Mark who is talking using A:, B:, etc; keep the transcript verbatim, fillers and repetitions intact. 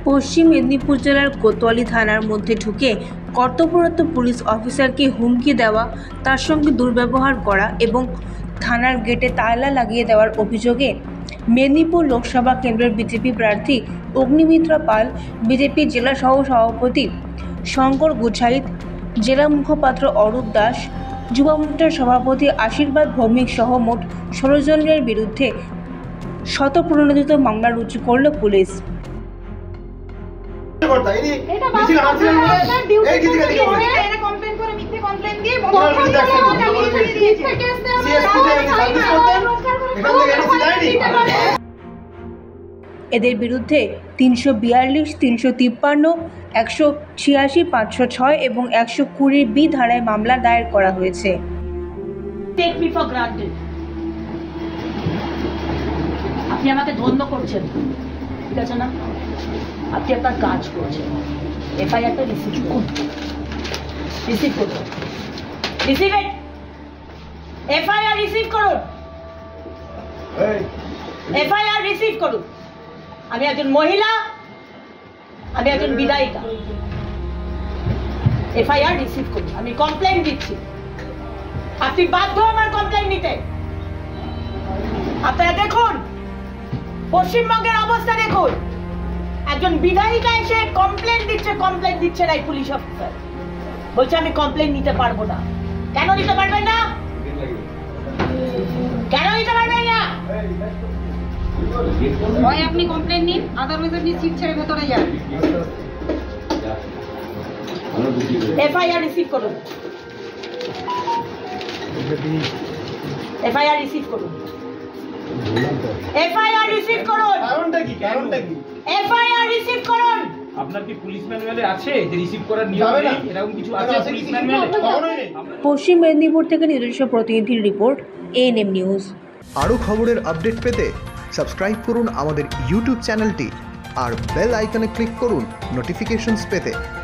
A: পশ্চিম মেদিনীপুর জেলার কোতোয়ালি থানার মধ্যে ঢুকে কর্তব্যরত পুলিশ অফিসারকে হুমকি দেওয়া, তার সঙ্গে দুর্ব্যবহার করা এবং থানার গেটে তালা লাগিয়ে দেওয়ার অভিযোগে মেদিনীপুর লোকসভা কেন্দ্রের বিজেপি প্রার্থী অগ্নিমিত্রা পাল, বিজেপি জেলা সহ সভাপতি শঙ্কর গুছাইত, জেলা মুখপাত্র অরূপ দাস, যুব মোর্চার সভাপতি আশীর্বাদ ভৌমিক সহ মোট ষোলো জনের বিরুদ্ধে শতপ্রণোদিত মামলা রুজু করল পুলিশ। এদের বিরুদ্ধে তিনশো বিয়াল্লিশ, তিনশো তিপ্পান্ন, একশো ছিয়াশি, পাঁচশো ছয় এবং একশো কুড়ি বি ধারায় মামলা দায়ের করা হয়েছে।
B: আপনি আমাকে ধন্য করছেন, ঠিক আছে না? আপনি আপনার কাজ করছেন। এফআইআরটা রিসিভ করুন, রিসিভ করুন, রিসিভ ইট। এফআইআর রিসিভ করুন, এফআইআর রিসিভ করুন। আমি একজন মহিলা, আমি একজন বিধায়িকা। এফআইআর রিসিভ করুন। আমি কমপ্লেন দিচ্ছি, আপনি বাধ্য আমার কমপ্লেন নিতে। আপনারা দেখুন পশ্চিমবঙ্গের অবস্থা, দেখুন একজন বিধায়িকা এসে কমপ্লেন দিচ্ছে, কমপ্লেন দিচ্ছে না পুলিশ অফিসার, বলছে আমি কমপ্লেন নিতে পারবো না। কেন নিতে পারবেন না? কেন নিতে পারবেন না?
C: হয় আপনি কমপ্লেন নিন, আদারওয়াইজ আপনি সিট ছেড়ে ভেতরে যান।
B: এফআইআর রিসিভ করুন, এফআইআর রিসিভ করুন, এফআইআর রিসিভ করুন।
D: কারণটা কি? কারণটা কি?
B: এফআইআর রিসিভ করুন।
E: আপনার কি পুলিশ ম্যানুয়ালে আছে যে রিসিভ করার নিয়ম নেই? এরকম কিছু আছে পুলিশ ম্যানুয়ালে?
A: পশ্চিম মেদিনীপুর থেকে নিজস্ব প্রতিনিধির রিপোর্ট, এএনএম নিউজ।
F: আরও খবরের আপডেট পেতে সাবস্ক্রাইব করুন আমাদের ইউটিউব চ্যানেলটি আর বেল আইকনে ক্লিক করুন নোটিফিকেশনস পেতে।